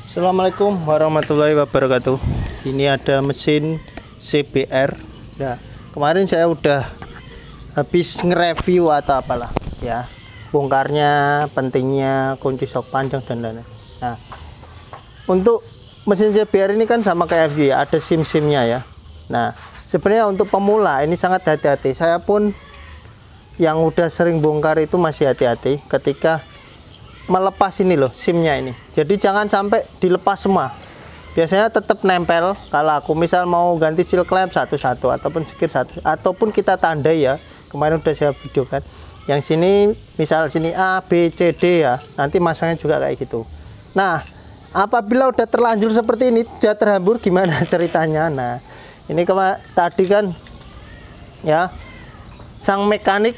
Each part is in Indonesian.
Assalamualaikum warahmatullahi wabarakatuh. Ini ada mesin CBR. Ya, kemarin saya udah habis nge-review atau apalah ya, bongkarnya, pentingnya, kunci sok panjang dan lain-lain. Nah, untuk mesin CBR ini kan sama kayak FG ya, ada SIM-SIM-nya ya. Nah, sebenarnya untuk pemula ini sangat hati-hati. Saya pun yang udah sering bongkar itu masih hati-hati ketika melepas ini loh, SIM-nya ini. Jadi jangan sampai dilepas semua. Biasanya tetap nempel. Kalau aku misal mau ganti seal clamp satu-satu ataupun sekir satu, ataupun kita tandai ya. Kemarin udah saya video kan. Yang sini misal sini A, B, C, D ya. Nanti masangnya juga kayak gitu. Nah, apabila udah terlanjur seperti ini, sudah terhambur, gimana ceritanya? Nah, ini tadi kan ya sang mekanik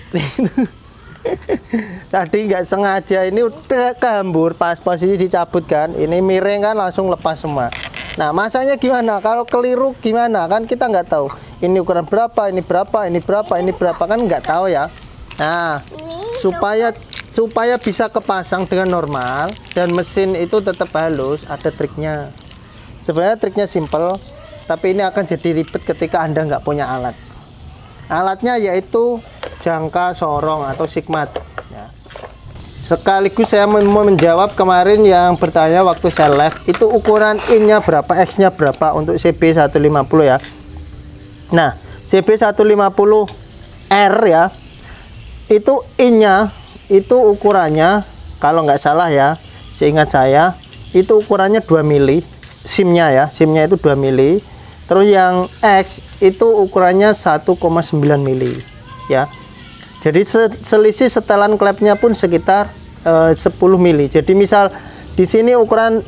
tadi nggak sengaja ini udah kehambur pas posisi dicabut kan, ini miring kan langsung lepas semua. Nah, masanya gimana kalau keliru, gimana kan kita nggak tahu ini ukuran berapa, ini berapa, ini berapa, ini berapa, kan nggak tahu ya. Nah, supaya bisa kepasang dengan normal dan mesin itu tetap halus, ada triknya. Sebenarnya triknya simple, tapi ini akan jadi ribet ketika Anda nggak punya alat. Alatnya yaitu jangka sorong atau sigmat ya. Sekaligus saya mau menjawab kemarin yang bertanya waktu saya live, itu ukuran in-nya berapa, X-nya berapa untuk CB150 ya. Nah, CB150R ya, itu in-nya itu ukurannya kalau nggak salah ya, seingat saya itu ukurannya 2 mili SIM-nya ya, SIM-nya itu 2 mili. Terus yang X itu ukurannya 1,9 mili ya. Jadi selisih setelan klepnya pun sekitar 10 mili. Jadi misal di sini ukuran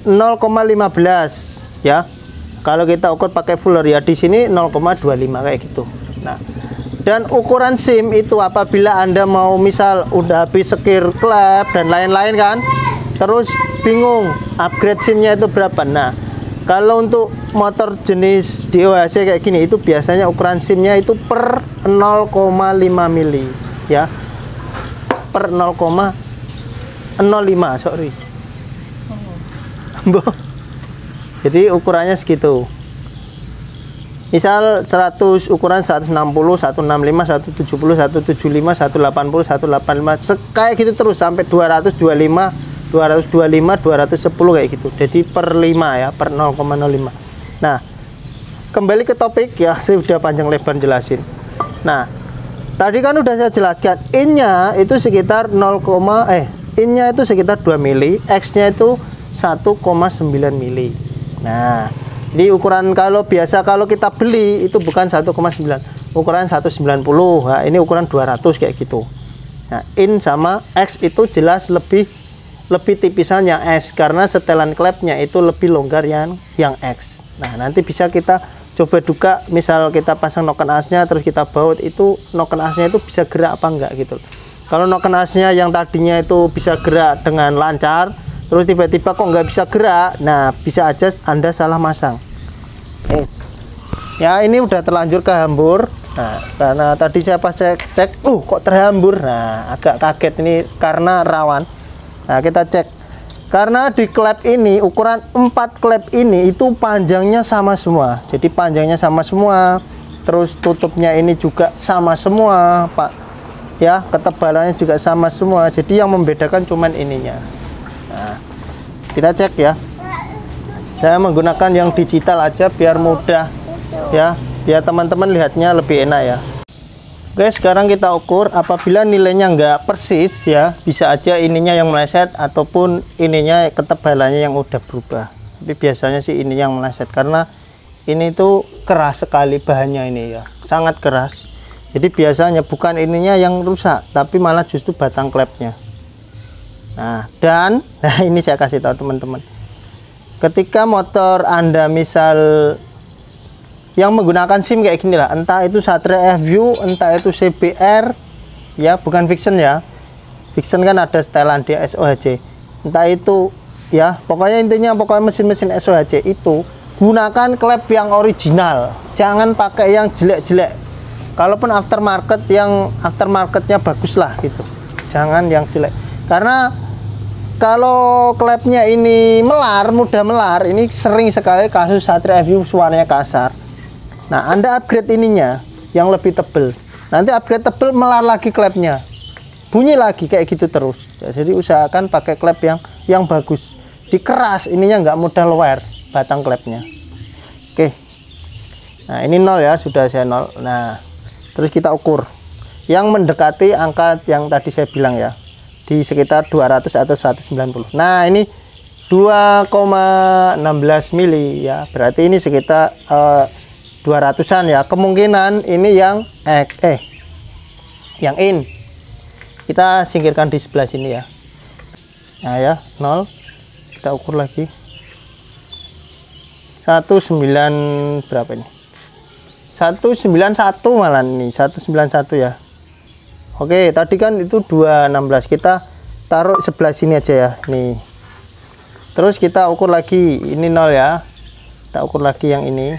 0,15 ya. Kalau kita ukur pakai fuller ya, di sini 0,25 kayak gitu. Nah, dan ukuran SIM itu apabila Anda mau misal udah habis sekir klep dan lain-lain kan, terus bingung upgrade SIM-nya itu berapa. Nah, kalau untuk motor jenis DOHC kayak gini itu biasanya ukuran SIM-nya itu per 0,5 mili ya, per 0,05 sorry. Jadi ukurannya segitu. Misal 100 ukuran 160, 165, 170, 175, 180, 185 kayak gitu terus sampai 225, 210 kayak gitu. Jadi per 5 ya, per 0,05. Nah, kembali ke topik ya, saya udah panjang lebar jelasin. Nah, tadi kan udah saya jelaskan in-nya itu sekitar in-nya itu sekitar 2 mili, X-nya itu 1,9 mili. Nah, di ukuran kalau biasa kalau kita beli itu bukan 1,9, ukuran 190. Nah, ini ukuran 200 kayak gitu. Nah, in sama X itu jelas lebih tipisan yang X karena setelan klepnya itu lebih longgar yang X. Nah, nanti bisa kita coba duga, misal kita pasang noken asnya terus kita baut, itu noken asnya itu bisa gerak apa enggak gitu. Kalau noken asnya yang tadinya itu bisa gerak dengan lancar, terus tiba-tiba kok nggak bisa gerak, nah bisa aja Anda salah masang. Yes. Ya, ini udah terlanjur kehambur. Nah, karena tadi saya pas cek kok terhambur. Nah, agak kaget ini karena rawan. Nah, kita cek karena di klep ini ukuran 4 klep ini itu panjangnya sama semua. Jadi panjangnya sama semua, terus tutupnya ini juga sama semua Pak ya, ketebalannya juga sama semua. Jadi yang membedakan cuman ininya. Nah, kita cek ya, saya menggunakan yang digital aja biar mudah ya, biar teman-teman lihatnya lebih enak ya. Oke, sekarang kita ukur. Apabila nilainya nggak persis ya, bisa aja ininya yang meleset ataupun ininya ketebalannya yang udah berubah. Tapi biasanya sih ini yang meleset karena ini tuh keras sekali bahannya ini ya, sangat keras. Jadi biasanya bukan ininya yang rusak, tapi malah justru batang klepnya. Nah, ini saya kasih tahu teman-teman. Ketika motor Anda misal yang menggunakan SIM kayak gini lah, entah itu Satria FU, entah itu CBR ya, bukan Vixen ya. Vixen kan ada setelan dia SOHC, entah itu ya, pokoknya intinya mesin-mesin SOHC itu gunakan klep yang original, jangan pakai yang jelek-jelek. Kalaupun aftermarket, yang aftermarketnya bagus lah gitu, jangan yang jelek. Karena kalau klepnya ini melar, mudah melar, ini sering sekali kasus Satria FU suaranya kasar. Nah, Anda upgrade ininya yang lebih tebel. Nanti upgrade tebel, melar lagi klepnya, bunyi lagi kayak gitu terus. Ya, jadi usahakan pakai klep yang bagus, dikeras, ininya nggak mudah lower batang klepnya. Oke, nah ini 0 ya, sudah saya 0. Nah, terus kita ukur yang mendekati angka yang tadi saya bilang ya, di sekitar 200 atau 190. Nah, ini 2,16 mili ya, berarti ini sekitar 200-an ya. Kemungkinan ini yang yang in. Kita singkirkan di sebelah sini ya. Nah ya, 0. Kita ukur lagi. 19 berapa ini? 191 malah ini, 191 ya. Oke, tadi kan itu 216, kita taruh sebelah sini aja ya, nih. Terus kita ukur lagi, ini 0 ya. Kita ukur lagi yang ini.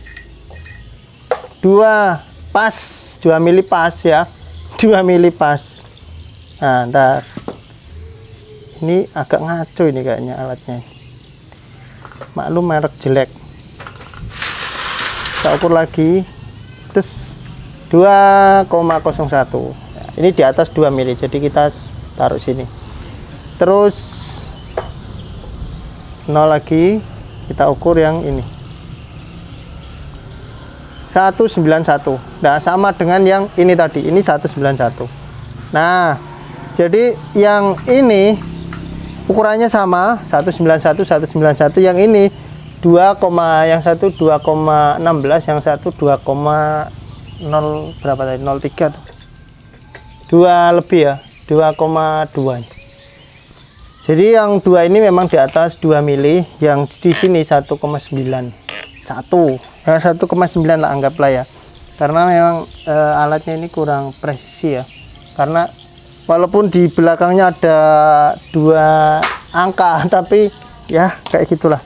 2 pas, 2 mili pas ya. 2 mili pas. Nah, ntar. Ini agak ngaco ini kayaknya alatnya. Maklum merek jelek. Kita ukur lagi. Terus 2,01. Ini di atas 2 mili, jadi kita taruh sini. Terus 0 lagi, kita ukur yang ini 191. Nah, sama dengan yang ini tadi, ini 191. Nah, jadi yang ini ukurannya sama, 191 191, yang ini 2, yang satu 2,16, yang satu 2,0 berapa tadi, 03 tuh. 2 lebih ya, 2,2. Jadi yang 2 ini memang di atas 2 mili, yang di sini 1,91. Ya 1,9 lah anggaplah ya. Karena memang alatnya ini kurang presisi ya. Karena walaupun di belakangnya ada 2 angka, tapi ya kayak gitulah.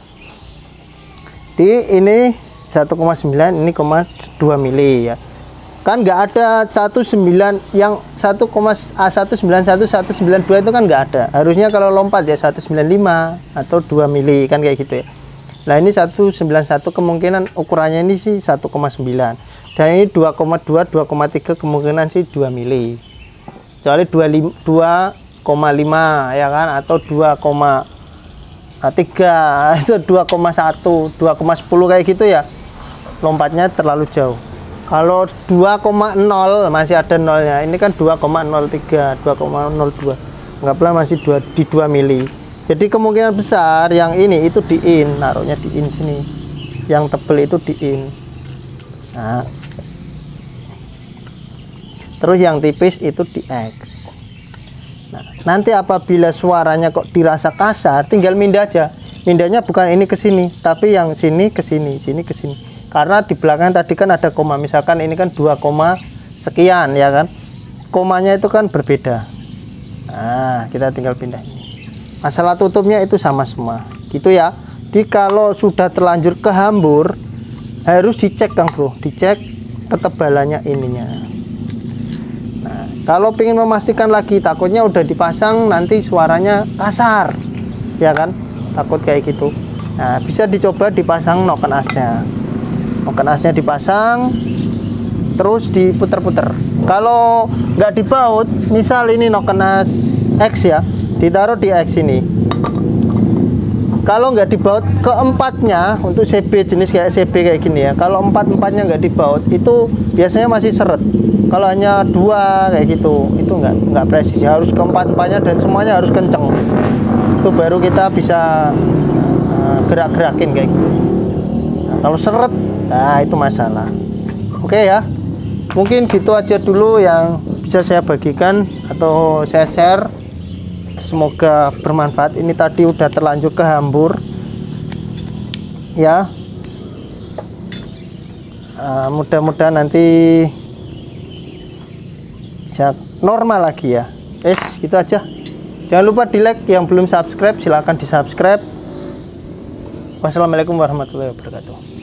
Di ini 1,9, ini 2 mili ya. Kan nggak ada 19 yang 1,191 192 itu kan nggak ada. Harusnya kalau lompat ya 195 atau 2 mili kan kayak gitu ya. Nah, ini 191 kemungkinan ukurannya ini sih 1,9. Dan ini 2,2 2,3 kemungkinan sih 2 mili. Kecuali 2,5 ya kan, atau 2,3 itu 2,1 2,10 kayak gitu ya. Lompatnya terlalu jauh. Kalau 2,0 masih ada nolnya. Ini kan 2,03, 2,02. Anggaplah masih di 2 mili. Jadi kemungkinan besar yang ini itu di in, naruhnya di in sini. Yang tebel itu di in. Nah. Terus yang tipis itu di X. Nah, nanti apabila suaranya kok dirasa kasar, tinggal mindah aja. Mindahnya bukan ini ke sini, tapi yang sini ke sini, sini ke sini. Karena di belakang tadi kan ada koma, misalkan ini kan 2, sekian ya kan, komanya itu kan berbeda. Nah, kita tinggal pindah ini. Masalah tutupnya itu sama semua gitu ya. Jadi kalau sudah terlanjur kehambur, harus dicek Kang Bro, dicek ketebalannya ininya. Nah, kalau ingin memastikan lagi, takutnya udah dipasang nanti suaranya kasar ya kan, takut kayak gitu. Nah, bisa dicoba dipasang noken asnya. Noken asnya dipasang, terus diputer-puter. Kalau nggak dibaut, misal ini noken as X ya, ditaruh di X ini. Kalau nggak dibaut keempatnya, untuk CB jenis kayak CB kayak gini ya, kalau empatnya nggak dibaut, itu biasanya masih seret. Kalau hanya 2 kayak gitu, itu nggak presisi. Harus keempat-empatnya dan semuanya harus kenceng. Itu baru kita bisa gerak-gerakin kayak gitu. Nah, kalau seret, nah itu masalah. Oke ya, mungkin gitu aja dulu yang bisa saya bagikan atau saya share. Semoga bermanfaat. Ini tadi udah terlanjur kehambur ya. Mudah-mudahan nanti bisa normal lagi ya. Gitu aja. Jangan lupa di like, yang belum subscribe silahkan di subscribe. Wassalamualaikum warahmatullahi wabarakatuh.